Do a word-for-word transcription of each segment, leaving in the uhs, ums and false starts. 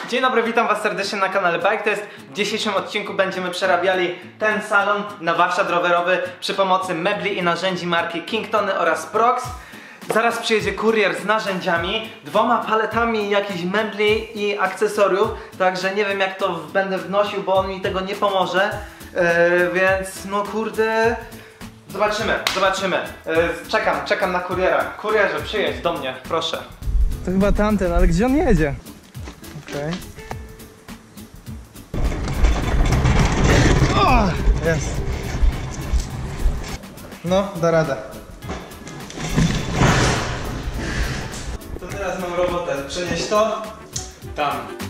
Dzień dobry, witam was serdecznie na kanale Bike Test. W dzisiejszym odcinku będziemy przerabiali ten salon na warsztat rowerowy przy pomocy mebli i narzędzi marki Kingtony oraz Prox. Zaraz przyjedzie kurier z narzędziami, dwoma paletami jakichś mebli i akcesoriów, także nie wiem jak to będę wnosił, bo on mi tego nie pomoże, yy, więc no kurde, zobaczymy, zobaczymy. Yy, czekam, czekam na kuriera. Kurierze, przyjedź do mnie, proszę. To chyba tamten, ale gdzie on jedzie? Okej. Okay. Jest. No, da radę. To teraz mam robotę. Przenieść to tam.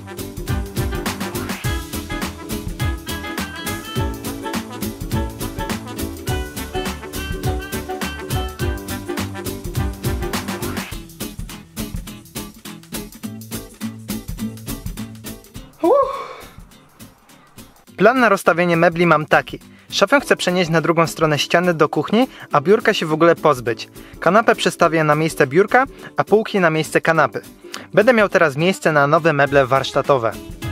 Plan na rozstawienie mebli mam taki. Szafę chcę przenieść na drugą stronę ściany do kuchni, a biurka się w ogóle pozbyć. Kanapę przestawię na miejsce biurka, a półki na miejsce kanapy. Będę miał teraz miejsce na nowe meble warsztatowe.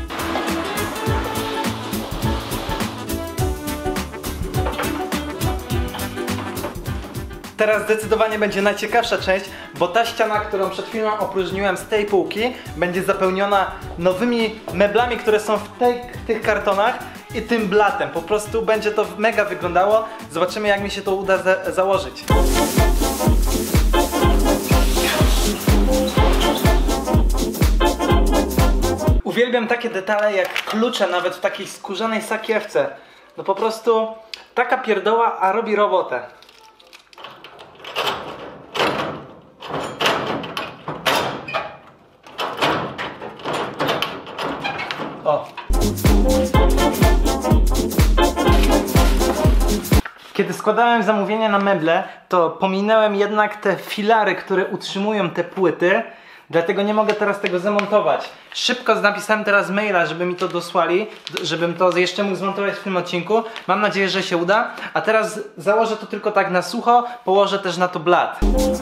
Teraz zdecydowanie będzie najciekawsza część, bo ta ściana, którą przed chwilą opróżniłem z tej półki, będzie zapełniona nowymi meblami, które są w tej, tych kartonach i tym blatem. Po prostu będzie to mega wyglądało. Zobaczymy, jak mi się to uda za założyć. Uwielbiam takie detale jak klucze, nawet w takiej skórzanej sakiewce. No po prostu taka pierdoła, a robi robotę. O. Kiedy składałem zamówienia na meble, to pominąłem jednak te filary, które utrzymują te płyty. Dlatego nie mogę teraz tego zamontować. Szybko napisałem teraz maila, żeby mi to dosłali, żebym to jeszcze mógł zmontować w tym odcinku. Mam nadzieję, że się uda. A teraz założę to tylko tak na sucho, położę też na to blat.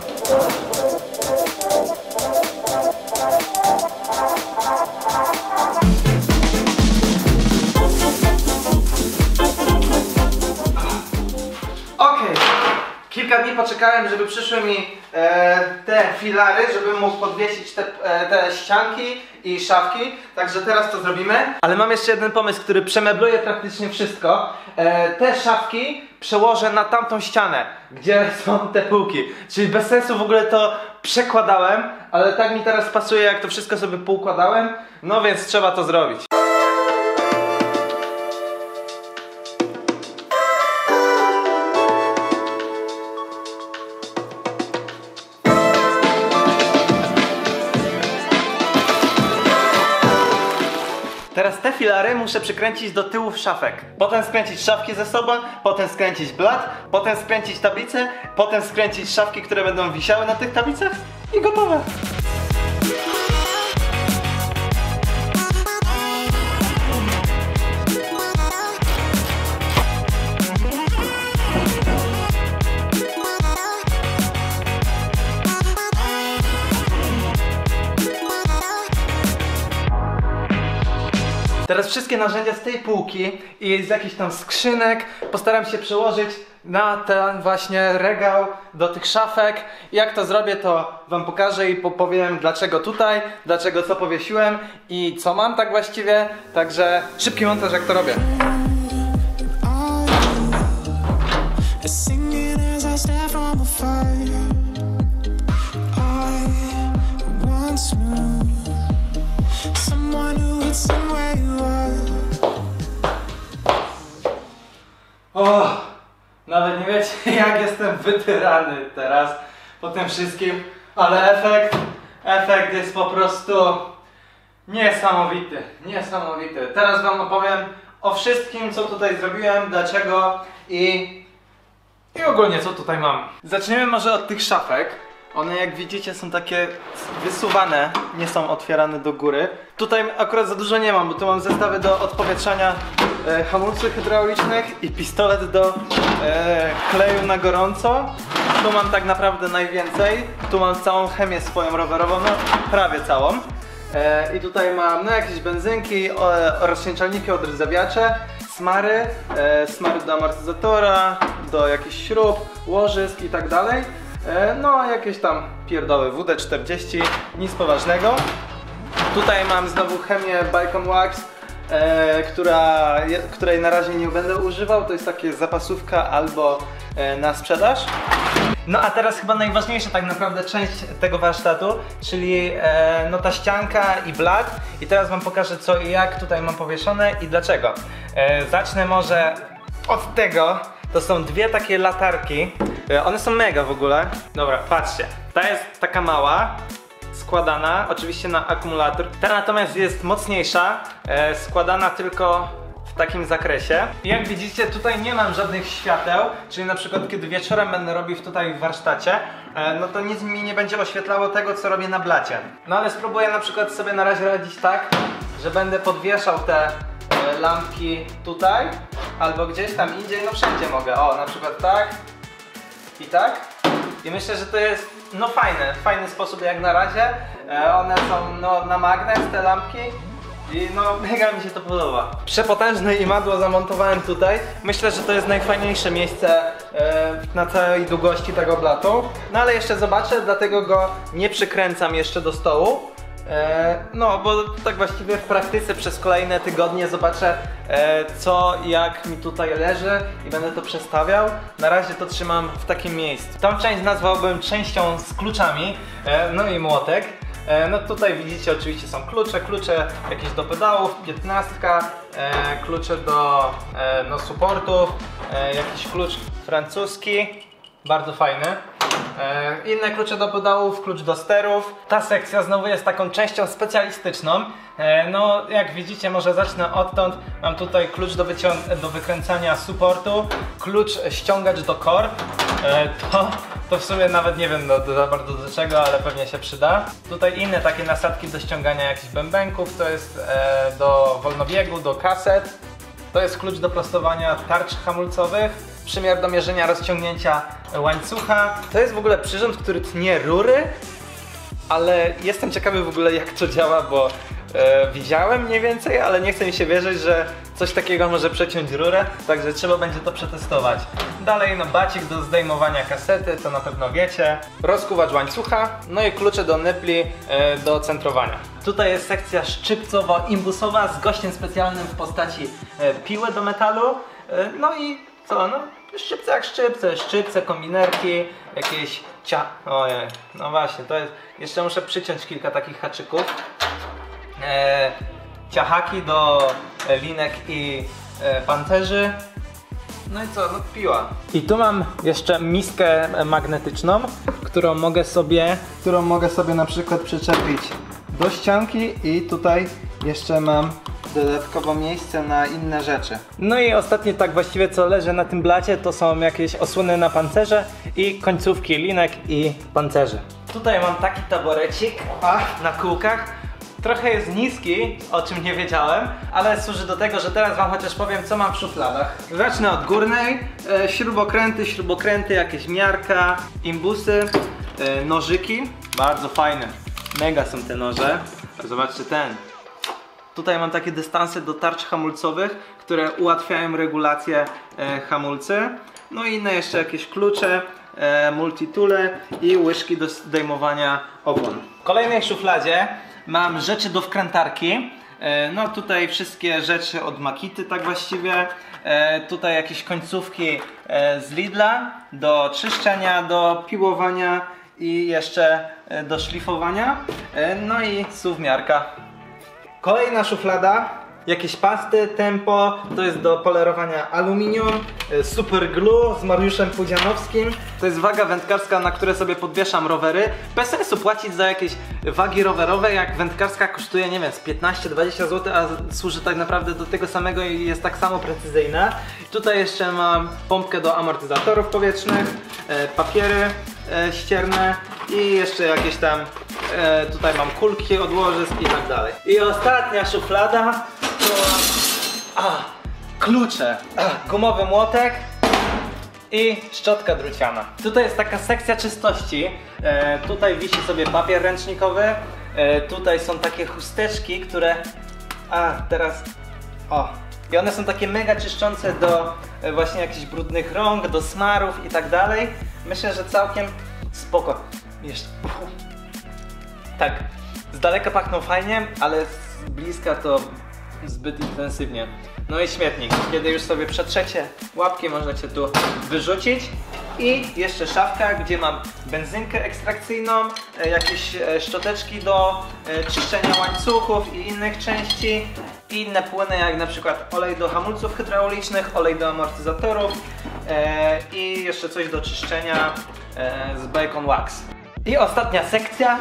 Kilka dni poczekałem, żeby przyszły mi e, te filary, żebym mógł podwiesić te, e, te ścianki i szafki. Także teraz to zrobimy. Ale mam jeszcze jeden pomysł, który przemebluje praktycznie wszystko. E, te szafki przełożę na tamtą ścianę, gdzie są te półki. Czyli bez sensu w ogóle to przekładałem, ale tak mi teraz pasuje, jak to wszystko sobie poukładałem. No więc trzeba to zrobić. Teraz te filary muszę przykręcić do tyłów szafek. Potem skręcić szafki ze sobą, potem skręcić blat, potem skręcić tablicę, potem skręcić szafki, które będą wisiały na tych tablicach i gotowe. Teraz wszystkie narzędzia z tej półki i z jakichś tam skrzynek postaram się przełożyć na ten właśnie regał do tych szafek. Jak to zrobię, to wam pokażę i powiem dlaczego tutaj, dlaczego co powiesiłem i co mam tak właściwie. Także szybki montaż, jak to robię. O, nawet nie wiecie jak jestem wytyrany teraz po tym wszystkim, ale efekt, efekt jest po prostu niesamowity, niesamowity. Teraz wam opowiem o wszystkim, co tutaj zrobiłem, dlaczego i, i ogólnie co tutaj mam. Zaczniemy może od tych szafek. One, jak widzicie, są takie wysuwane, nie są otwierane do góry. Tutaj akurat za dużo nie mam, bo tu mam zestawy do odpowietrzania e, hamulców hydraulicznych i pistolet do e, kleju na gorąco. Tu mam tak naprawdę najwięcej. Tu mam całą chemię swoją rowerową, no prawie całą. E, I tutaj mam no, jakieś benzynki, o, rozcieńczalniki, odrdzawiacze, smary, e, smary do amortyzatora, do jakichś śrub, łożysk i tak dalej. E, no jakieś tam pierdoły, W D czterdzieści, nic poważnego. Tutaj mam znowu chemię Bicon Wax, e, która, je, której na razie nie będę używał. To jest takie zapasówka albo e, na sprzedaż. No a teraz chyba najważniejsza tak naprawdę część tego warsztatu, czyli e, no ta ścianka i blat. I teraz wam pokażę co i jak tutaj mam powieszone i dlaczego. E, zacznę może od tego. To są dwie takie latarki. E, one są mega w ogóle. Dobra, patrzcie. Ta jest taka mała, składana oczywiście na akumulator. Ta natomiast jest mocniejsza, e, składana tylko w takim zakresie. I jak widzicie, tutaj nie mam żadnych świateł, czyli na przykład kiedy wieczorem będę robił tutaj w warsztacie, e, no to nic mi nie będzie oświetlało tego, co robię na blacie. No ale spróbuję na przykład sobie na razie radzić tak, że będę podwieszał te e, lampki tutaj, albo gdzieś tam indziej, no wszędzie mogę. O, na przykład tak i tak. I myślę, że to jest no fajny, fajny sposób jak na razie. E, one są no, na magnes, te lampki. I no mega mi się to podoba. Przepotężne imadło zamontowałem tutaj. Myślę, że to jest najfajniejsze miejsce e, na całej długości tego blatu. No ale jeszcze zobaczę, dlatego go nie przykręcam jeszcze do stołu. E, no bo tak właściwie w praktyce przez kolejne tygodnie zobaczę e, co i jak mi tutaj leży i będę to przestawiał. Na razie to trzymam w takim miejscu. Tą część nazwałbym częścią z kluczami, e, no i młotek. E, no tutaj widzicie oczywiście są klucze, klucze jakieś do pedałów, piętnastka, e, klucze do e, no, supportów, e, jakiś klucz francuski, bardzo fajny. E, inne klucze do pedałów, klucz do sterów. Ta sekcja znowu jest taką częścią specjalistyczną. E, no jak widzicie, może zacznę odtąd. Mam tutaj klucz do, do wykręcania supportu, klucz ściągacz do korb. E, to, to w sumie nawet nie wiem do, do, za bardzo do czego, ale pewnie się przyda. Tutaj inne takie nasadki do ściągania jakichś bębenków. To jest e, do wolnobiegu, do kaset. To jest klucz do prostowania tarcz hamulcowych. Przymiar do mierzenia rozciągnięcia łańcucha. To jest w ogóle przyrząd, który tnie rury, ale jestem ciekawy w ogóle jak to działa, bo e, widziałem mniej więcej, ale nie chce mi się wierzyć, że coś takiego może przeciąć rurę, także trzeba będzie to przetestować. Dalej no bacik do zdejmowania kasety, to na pewno wiecie. Rozkuwacz łańcucha, no i klucze do nypli e, do centrowania. Tutaj jest sekcja szczypcowo-imbusowa z gościem specjalnym w postaci e, piły do metalu, e, no i co, no szczypce jak szczypce, szczypce, kombinerki, jakieś cia... Ojej, no właśnie, to jest... Jeszcze muszę przyciąć kilka takich haczyków. E, ciachaki do linek i e, pancerzy. No i co, no piła. I tu mam jeszcze miskę magnetyczną, którą mogę sobie, którą mogę sobie na przykład przyczepić do ścianki i tutaj jeszcze mam dodatkowo miejsce na inne rzeczy. No i ostatnie tak właściwie co leży na tym blacie to są jakieś osłony na pancerze i końcówki linek i pancerzy. Tutaj mam taki taborecik a, na kółkach. Trochę jest niski, o czym nie wiedziałem, ale służy do tego, że teraz wam chociaż powiem co mam w szufladach. Zacznę od górnej. E, śrubokręty, śrubokręty, jakieś miarka, imbusy, e, nożyki. Bardzo fajne. Mega są te noże. Zobaczcie ten. Tutaj mam takie dystanse do tarcz hamulcowych, które ułatwiają regulację e, hamulcy. No i inne jeszcze jakieś klucze, e, multitoole i łyżki do zdejmowania opon. W kolejnej szufladzie mam rzeczy do wkrętarki. E, no tutaj wszystkie rzeczy od Makity tak właściwie. E, tutaj jakieś końcówki e, z Lidla do czyszczenia, do piłowania i jeszcze e, do szlifowania. E, no i suwmiarka. Kolejna szuflada, jakieś pasty, tempo, to jest do polerowania aluminium, super glue z Mariuszem Pudzianowskim. To jest waga wędkarska, na które sobie podwieszam rowery. Bez sensu płacić za jakieś wagi rowerowe, jak wędkarska kosztuje, nie wiem, z piętnaście do dwudziestu złotych, a służy tak naprawdę do tego samego i jest tak samo precyzyjna. Tutaj jeszcze mam pompkę do amortyzatorów powietrznych, papiery ścierne i jeszcze jakieś tam, e, tutaj mam kulki od łożysk i tak dalej. I ostatnia szuflada to a, klucze, a, gumowy młotek i szczotka druciana. Tutaj jest taka sekcja czystości, e, tutaj wisi sobie papier ręcznikowy, e, tutaj są takie chusteczki, które... A, teraz... O! I one są takie mega czyszczące do e, właśnie jakichś brudnych rąk, do smarów i tak dalej. Myślę, że całkiem spoko. Jeszcze... Tak, z daleka pachną fajnie, ale z bliska to zbyt intensywnie. No i śmietnik. Kiedy już sobie przetrzecie łapki, możecie tu wyrzucić. I jeszcze szafka, gdzie mam benzynkę ekstrakcyjną, jakieś szczoteczki do czyszczenia łańcuchów i innych części. I inne płyny, jak na przykład olej do hamulców hydraulicznych, olej do amortyzatorów i jeszcze coś do czyszczenia z Bacon Wax. I ostatnia sekcja,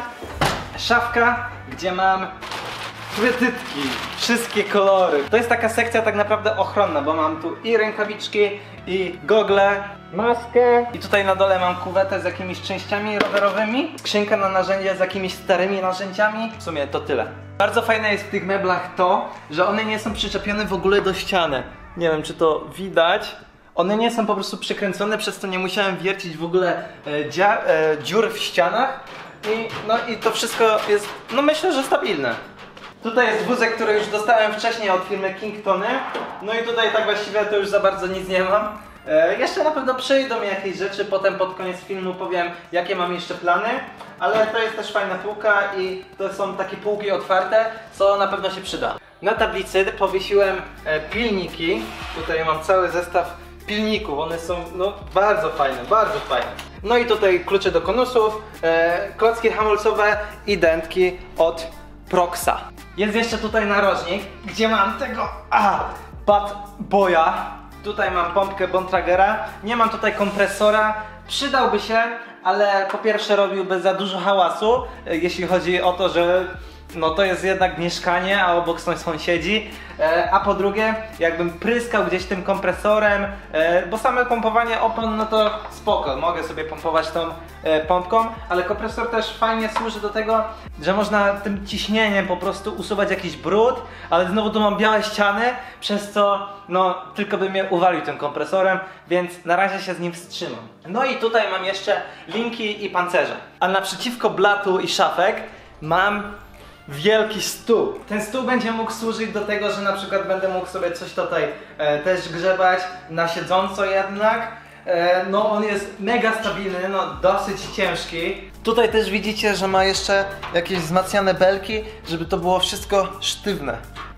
szafka, gdzie mam trytytki, wszystkie kolory. To jest taka sekcja tak naprawdę ochronna, bo mam tu i rękawiczki, i gogle, maskę. I tutaj na dole mam kuwetę z jakimiś częściami rowerowymi, skrzynkę na narzędzia z jakimiś starymi narzędziami. W sumie to tyle. Bardzo fajne jest w tych meblach to, że one nie są przyczepione w ogóle do ściany. Nie wiem, czy to widać. One nie są po prostu przykręcone, przez to nie musiałem wiercić w ogóle e, dzia, e, dziur w ścianach. I, no i to wszystko jest, no myślę, że stabilne. Tutaj jest wózek, który już dostałem wcześniej od firmy Kingtony. No i tutaj tak właściwie to już za bardzo nic nie mam. E, jeszcze na pewno przyjdą mi jakieś rzeczy, potem pod koniec filmu powiem, jakie mam jeszcze plany. Ale to jest też fajna półka i to są takie półki otwarte, co na pewno się przyda. Na tablicy powiesiłem e, pilniki. Tutaj mam cały zestaw pilników, one są no bardzo fajne, bardzo fajne. No i tutaj klucze do konusów, e, klocki hamulcowe i dętki od Proxa. Jest jeszcze tutaj narożnik, gdzie mam tego a, Bad Boya. Tutaj mam pompkę Bontragera, nie mam tutaj kompresora, przydałby się, ale po pierwsze robiłby za dużo hałasu, e, jeśli chodzi o to, że no to jest jednak mieszkanie, a obok są sąsiedzi, e, a po drugie, jakbym pryskał gdzieś tym kompresorem, e, bo same pompowanie opon, no to spoko, mogę sobie pompować tą e, pompką, ale kompresor też fajnie służy do tego, że można tym ciśnieniem po prostu usuwać jakiś brud, ale znowu tu mam białe ściany, przez co no tylko bym je uwalił tym kompresorem, więc na razie się z nim wstrzymam. No i tutaj mam jeszcze linki i pancerze, a naprzeciwko blatu i szafek mam wielki stół. Ten stół będzie mógł służyć do tego, że na przykład będę mógł sobie coś tutaj e, też grzebać na siedząco jednak. E, no on jest mega stabilny, no dosyć ciężki. Tutaj też widzicie, że ma jeszcze jakieś wzmacniane belki, żeby to było wszystko sztywne.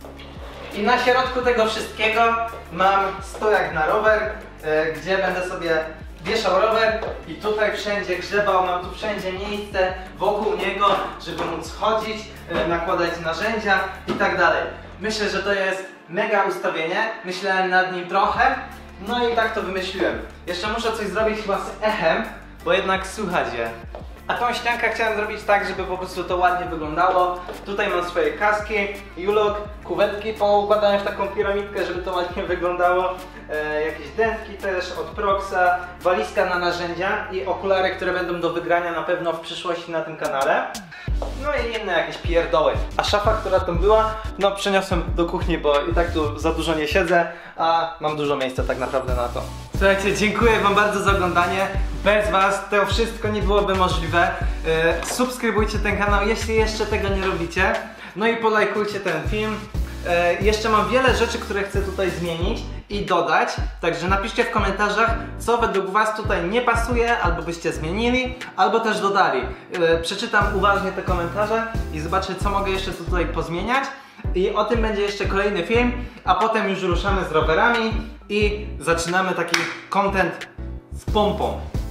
I na środku tego wszystkiego mam stojak na rower, e, gdzie będę sobie wieszał rower i tutaj wszędzie grzebał, mam tu wszędzie miejsce wokół niego, żeby móc chodzić, nakładać narzędzia i tak dalej. Myślę, że to jest mega ustawienie, myślałem nad nim trochę, no i tak to wymyśliłem. Jeszcze muszę coś zrobić chyba z echem, bo jednak słychać je. A tą ściankę chciałem zrobić tak, żeby po prostu to ładnie wyglądało. Tutaj mam swoje kaski, julok, kuwetki poukładałem w taką piramidkę, żeby to ładnie wyglądało. E, jakieś dętki też od Proxa, walizka na narzędzia i okulary, które będą do wygrania na pewno w przyszłości na tym kanale. No i inne jakieś pierdoły. A szafa, która tam była, no przeniosłem do kuchni, bo i tak tu za dużo nie siedzę, a mam dużo miejsca tak naprawdę na to. Słuchajcie, dziękuję wam bardzo za oglądanie. Bez was to wszystko nie byłoby możliwe. Yy, subskrybujcie ten kanał, jeśli jeszcze tego nie robicie. No i polajkujcie ten film. Yy, jeszcze mam wiele rzeczy, które chcę tutaj zmienić i dodać. Także napiszcie w komentarzach, co według was tutaj nie pasuje, albo byście zmienili, albo też dodali. Yy, przeczytam uważnie te komentarze i zobaczę, co mogę jeszcze tutaj pozmieniać. I o tym będzie jeszcze kolejny film, a potem już ruszamy z rowerami i zaczynamy taki content z pompą.